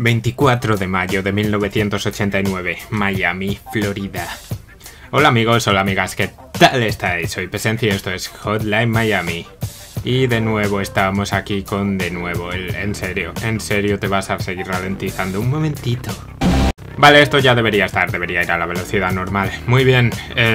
24 de mayo de 1989, Miami, Florida. Hola amigos, hola amigas, ¿qué tal estáis? Soy Pesenci y esto es Hotline Miami. Y de nuevo estamos aquí con en serio te vas a seguir ralentizando un momentito. Vale, esto ya debería ir a la velocidad normal. Muy bien,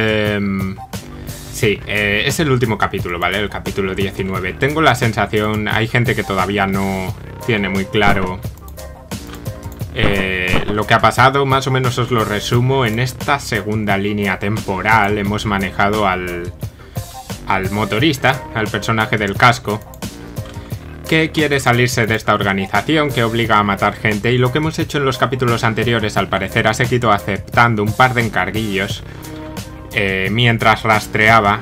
sí, es el último capítulo, ¿vale? El capítulo 19. Tengo la sensación, hay gente que todavía no tiene muy claro lo que ha pasado. Más o menos os lo resumo. En esta segunda línea temporal hemos manejado al motorista, al personaje del casco, que quiere salirse de esta organización que obliga a matar gente, y lo que hemos hecho en los capítulos anteriores al parecer ha seguido aceptando un par de encarguillos mientras rastreaba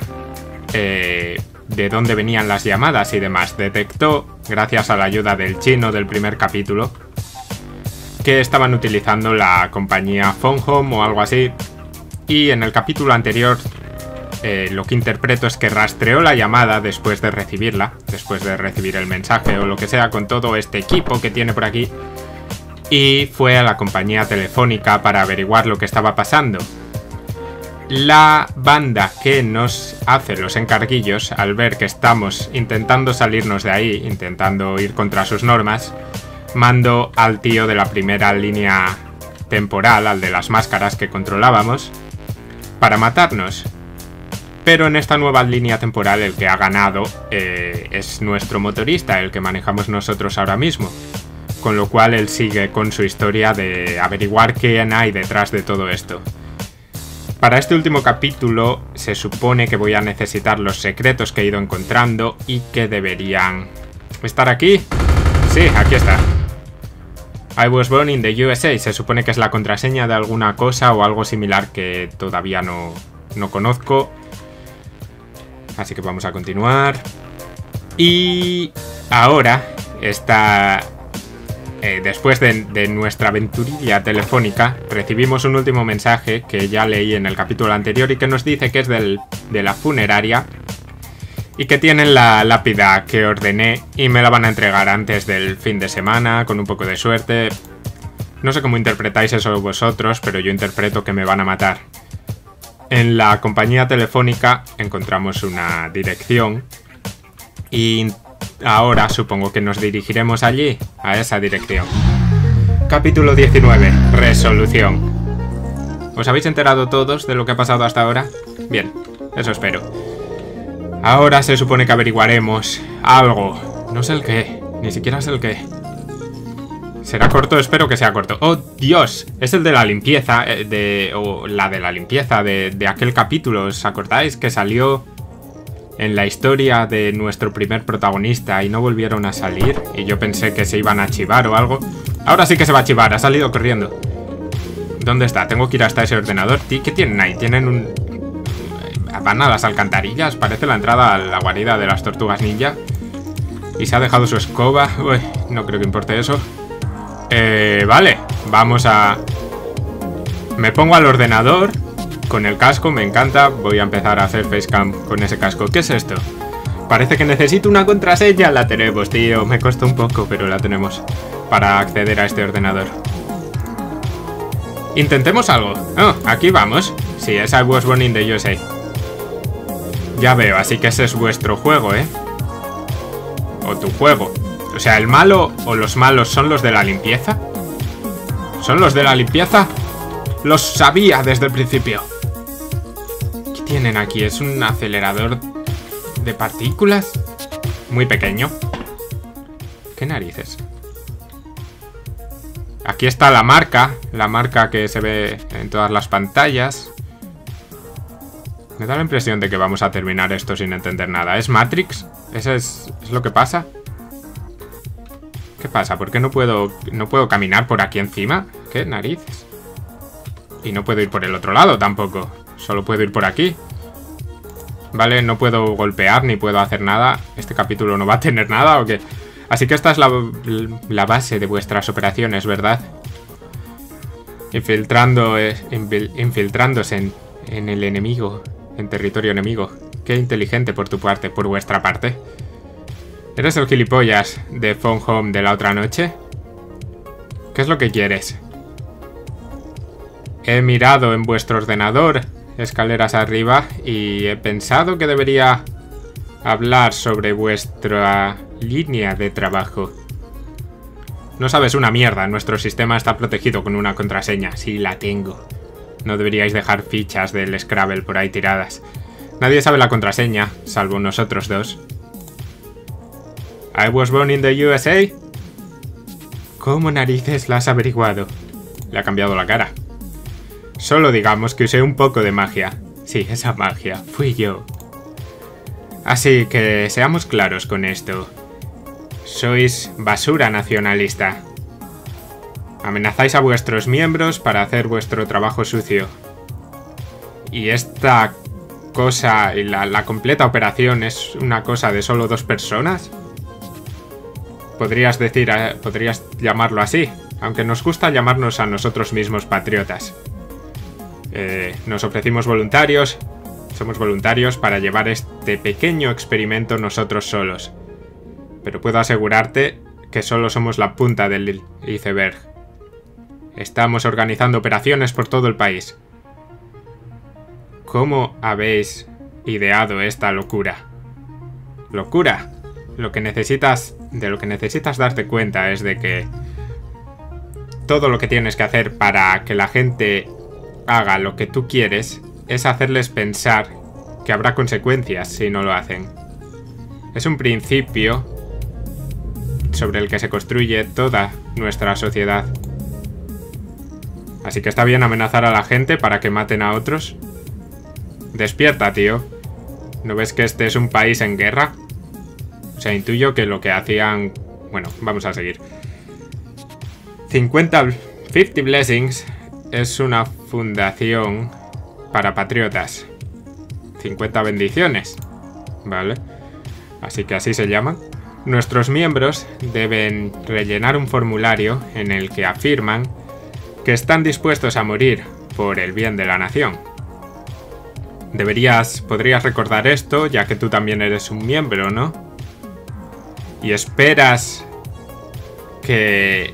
de dónde venían las llamadas y demás. Detectó, gracias a la ayuda del chino del primer capítulo, que estaban utilizando la compañía Phone Home o algo así, y en el capítulo anterior lo que interpreto es que rastreó la llamada después de recibirla, después de recibir el mensaje o lo que sea, con todo este equipo que tiene por aquí, y fue a la compañía telefónica para averiguar lo que estaba pasando. La banda que nos hace los encarguillos, al ver que estamos intentando salirnos de ahí, intentando ir contra sus normas, mandó al tío de la primera línea temporal, al de las máscaras que controlábamos, para matarnos. Pero en esta nueva línea temporal el que ha ganado es nuestro motorista, el que manejamos nosotros ahora mismo. Con lo cual él sigue con su historia de averiguar quién hay detrás de todo esto. Para este último capítulo se supone que voy a necesitar los secretos que he ido encontrando y que deberían estar aquí. Sí, aquí está. I was born in the USA. Se supone que es la contraseña de alguna cosa o algo similar que todavía no conozco. Así que vamos a continuar. Y ahora está... después de nuestra aventurilla telefónica, recibimos un último mensaje que ya leí en el capítulo anterior y que nos dice que es de la funeraria y que tienen la lápida que ordené y me la van a entregar antes del fin de semana, con un poco de suerte. No sé cómo interpretáis eso vosotros, pero yo interpreto que me van a matar. En la compañía telefónica encontramos una dirección y ahora supongo que nos dirigiremos allí, a esa dirección. Capítulo 19. Resolución. ¿Os habéis enterado todos de lo que ha pasado hasta ahora? Bien, eso espero. Ahora se supone que averiguaremos algo. No sé el qué, ni siquiera sé el qué. ¿Será corto? Espero que sea corto. ¡Oh, Dios! Es el de la limpieza, la de la limpieza de aquel capítulo. ¿Os acordáis que salió en la historia de nuestro primer protagonista y no volvieron a salir? Y yo pensé que se iban a chivar o algo. Ahora sí que se va a chivar, ha salido corriendo. ¿Dónde está? Tengo que ir hasta ese ordenador. ¿Qué tienen ahí? Tienen un... Van a las alcantarillas. Parece la entrada a la guarida de las tortugas ninja. Y se ha dejado su escoba. Uy, no creo que importe eso. Vale, vamos a... Me pongo al ordenador con el casco, me encanta. Voy a empezar a hacer facecam con ese casco. ¿Qué es esto? Parece que necesito una contraseña. La tenemos, tío. Me costó un poco, pero la tenemos para acceder a este ordenador. Intentemos algo. Oh, aquí vamos. Sí, es I was born in the USA. Ya veo, así que ese es vuestro juego, ¿eh? O tu juego. O sea, ¿el malo o los malos son los de la limpieza? ¿Son los de la limpieza? Los sabía desde el principio. ¿Qué tienen aquí? ¿Es un acelerador de partículas? Muy pequeño. ¿Qué narices? Aquí está la marca que se ve en todas las pantallas. Me da la impresión de que vamos a terminar esto sin entender nada. ¿Es Matrix? ¿Eso es lo que pasa? ¿Qué pasa? ¿Por qué no puedo caminar por aquí encima? ¿Qué narices? Y no puedo ir por el otro lado tampoco. Solo puedo ir por aquí. Vale, no puedo golpear ni puedo hacer nada. ¿Este capítulo no va a tener nada o qué? Así que esta es la base de vuestras operaciones, ¿verdad? Infiltrándose en el enemigo, en territorio enemigo. Qué inteligente por tu parte, por vuestra parte. ¿Eres el gilipollas de Phone Home de la otra noche? ¿Qué es lo que quieres? He mirado en vuestro ordenador, escaleras arriba, y he pensado que debería hablar sobre vuestra línea de trabajo. No sabes una mierda, nuestro sistema está protegido con una contraseña. Sí, la tengo. No deberíais dejar fichas del Scrabble por ahí tiradas. Nadie sabe la contraseña, salvo nosotros dos. I was born in the USA. ¿Cómo narices la has averiguado? Le ha cambiado la cara. Solo digamos que usé un poco de magia. Sí, esa magia. Fui yo. Así que seamos claros con esto. Sois basura nacionalista. Amenazáis a vuestros miembros para hacer vuestro trabajo sucio. Y esta cosa, y la completa operación es una cosa de solo 2 personas. Podrías decir, podrías llamarlo así, aunque nos gusta llamarnos a nosotros mismos patriotas. Nos ofrecimos voluntarios, somos voluntarios para llevar este pequeño experimento nosotros solos. Pero puedo asegurarte que solo somos la punta del iceberg. Estamos organizando operaciones por todo el país. ¿Cómo habéis ideado esta locura? ¿Locura? De lo que necesitas darte cuenta es de que todo lo que tienes que hacer para que la gente haga lo que tú quieres es hacerles pensar que habrá consecuencias si no lo hacen. Es un principio sobre el que se construye toda nuestra sociedad. Así que está bien amenazar a la gente para que maten a otros. Despierta, tío. ¿No ves que este es un país en guerra? O sea, intuyo que lo que hacían... Bueno, vamos a seguir. 50 Blessings es una fundación para patriotas. 50 bendiciones. Vale. Así que así se llaman. Nuestros miembros deben rellenar un formulario en el que afirman que están dispuestos a morir por el bien de la nación. Podrías recordar esto, ya que tú también eres un miembro, ¿no? Y esperas que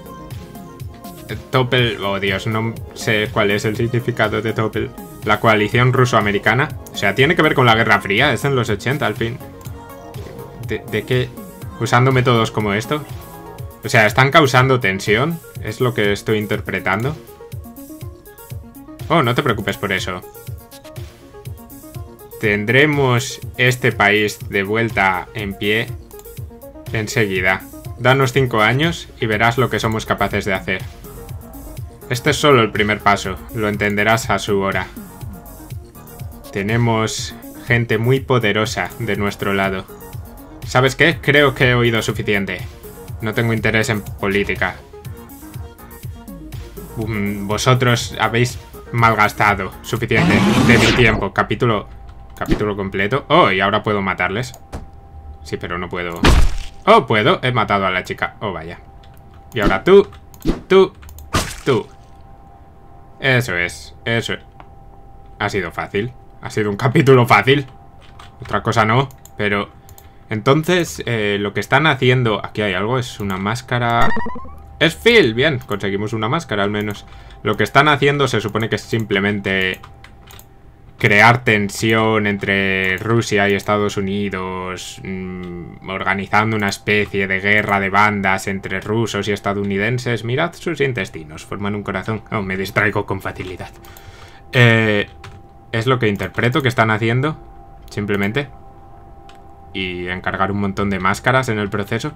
Topel... Oh, Dios, no sé cuál es el significado de Topel. La coalición ruso-americana. O sea, tiene que ver con la Guerra Fría. Es en los 80, al fin. ¿De qué? ¿Usando métodos como esto? O sea, ¿están causando tensión? ¿Es lo que estoy interpretando? Oh, no te preocupes por eso. Tendremos este país de vuelta en pie enseguida. Danos 5 años y verás lo que somos capaces de hacer. Este es solo el primer paso, lo entenderás a su hora. Tenemos gente muy poderosa de nuestro lado. ¿Sabes qué? Creo que he oído suficiente. No tengo interés en política. Vosotros habéis malgastado suficiente de mi tiempo. Capítulo completo. Oh, y ahora puedo matarles. Sí, pero no puedo. Oh, puedo. He matado a la chica. Oh, vaya. Y ahora tú. Eso es. Ha sido fácil. Ha sido un capítulo fácil. Otra cosa no. Pero... Entonces, lo que están haciendo... Aquí hay algo. Es una máscara... Es Phil. Bien, conseguimos una máscara al menos. Lo que están haciendo se supone que es simplemente... crear tensión entre Rusia y Estados Unidos, organizando una especie de guerra de bandas entre rusos y estadounidenses. Mirad sus intestinos, forman un corazón. Oh, me distraigo con facilidad. Es lo que interpreto que están haciendo, simplemente. Y encargar un montón de máscaras en el proceso.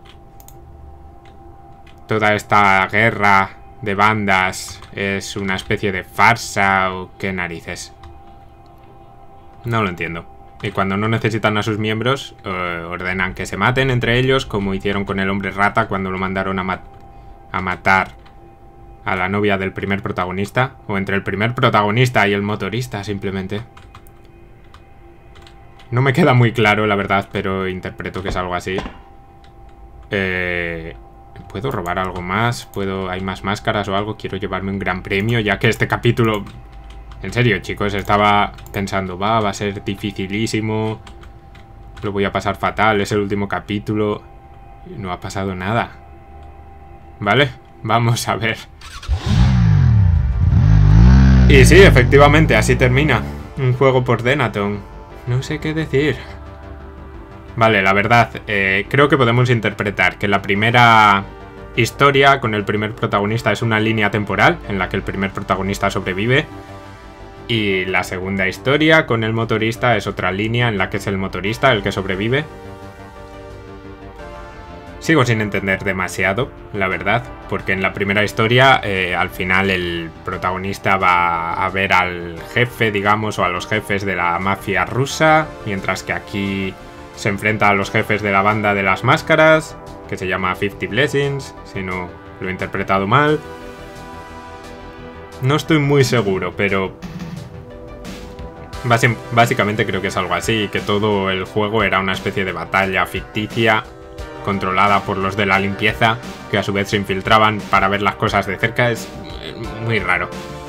Toda esta guerra de bandas es una especie de farsa o qué narices. No lo entiendo. Y cuando no necesitan a sus miembros, ordenan que se maten entre ellos, como hicieron con el hombre rata cuando lo mandaron a matar a la novia del primer protagonista. O entre el primer protagonista y el motorista, simplemente. No me queda muy claro, la verdad, pero interpreto que es algo así. ¿Puedo robar algo más? ¿Hay más máscaras o algo? Quiero llevarme un gran premio, ya que este capítulo... En serio, chicos, estaba pensando, va a ser dificilísimo, lo voy a pasar fatal, es el último capítulo, y no ha pasado nada. Vale, Vamos a ver. Y sí, efectivamente, así termina. Un juego por Dennaton. No sé qué decir. Vale, la verdad, creo que podemos interpretar que la primera historia con el primer protagonista es una línea temporal en la que el primer protagonista sobrevive. Y la segunda historia con el motorista es otra línea en la que es el motorista el que sobrevive. Sigo sin entender demasiado, la verdad, porque en la primera historia al final el protagonista va a ver al jefe, digamos, o a los jefes de la mafia rusa, mientras que aquí se enfrenta a los jefes de la banda de las máscaras, que se llama 50 Blessings, si no lo he interpretado mal. No estoy muy seguro, pero básicamente creo que es algo así, que todo el juego era una especie de batalla ficticia controlada por los de la limpieza, que a su vez se infiltraban para ver las cosas de cerca. Es muy raro.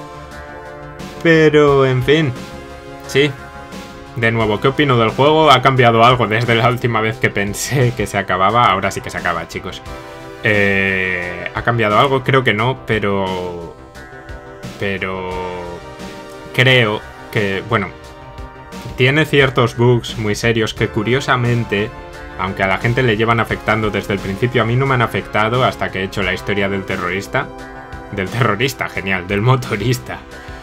Pero, en fin, sí. De nuevo, ¿qué opino del juego? ¿Ha cambiado algo desde la última vez que pensé que se acababa? Ahora sí que se acaba, chicos. ¿Ha cambiado algo? Creo que no, pero creo que, bueno, tiene ciertos bugs muy serios que curiosamente, aunque a la gente le llevan afectando desde el principio, a mí no me han afectado hasta que he hecho la historia del terrorista. Del terrorista, genial, del motorista.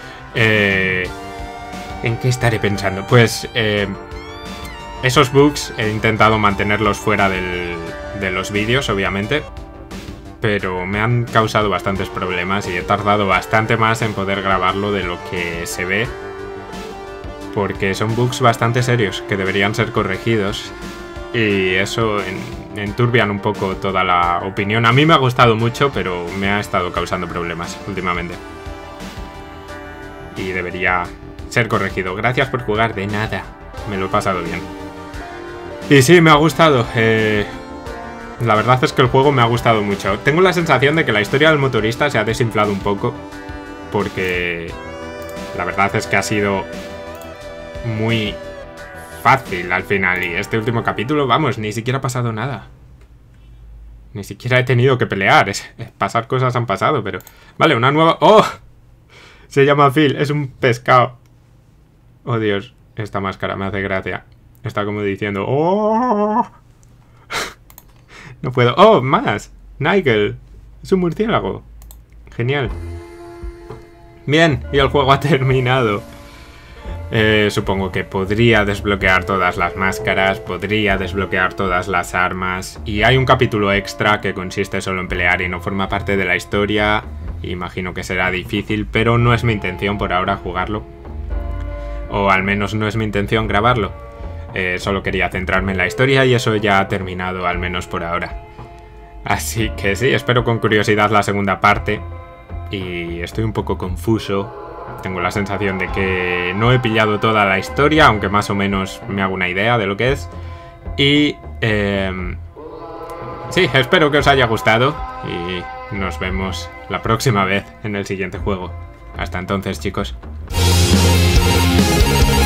¿En qué estaré pensando? Pues esos bugs he intentado mantenerlos fuera de los vídeos, obviamente. Pero me han causado bastantes problemas y he tardado bastante más en poder grabarlo de lo que se ve. Porque son bugs bastante serios que deberían ser corregidos. Y eso enturbian un poco toda la opinión. A mí me ha gustado mucho, pero me ha estado causando problemas últimamente. Y debería ser corregido. Gracias por jugar, de nada. Me lo he pasado bien. Y sí, me ha gustado. La verdad es que el juego me ha gustado mucho. Tengo la sensación de que la historia del motorista se ha desinflado un poco. Porque la verdad es que ha sido muy fácil al final. Y este último capítulo, vamos, ni siquiera ha pasado nada. Ni siquiera he tenido que pelear. Pasar cosas han pasado, pero... Vale, una nueva... ¡Oh! Se llama Phil, es un pescado. Oh, Dios, esta máscara me hace gracia. Está como diciendo... ¡Oh! No puedo... ¡Oh, más! Nigel. Es un murciélago. Genial. Bien, y el juego ha terminado. Supongo que podría desbloquear todas las máscaras, podría desbloquear todas las armas. Y hay un capítulo extra que consiste solo en pelear y no forma parte de la historia. Imagino que será difícil, pero no es mi intención por ahora jugarlo. O al menos no es mi intención grabarlo. Solo quería centrarme en la historia y eso ya ha terminado, al menos por ahora. Así que sí, espero con curiosidad la segunda parte. Y estoy un poco confuso. Tengo la sensación de que no he pillado toda la historia, aunque más o menos me hago una idea de lo que es. Y sí, espero que os haya gustado y nos vemos la próxima vez en el siguiente juego. Hasta entonces, chicos.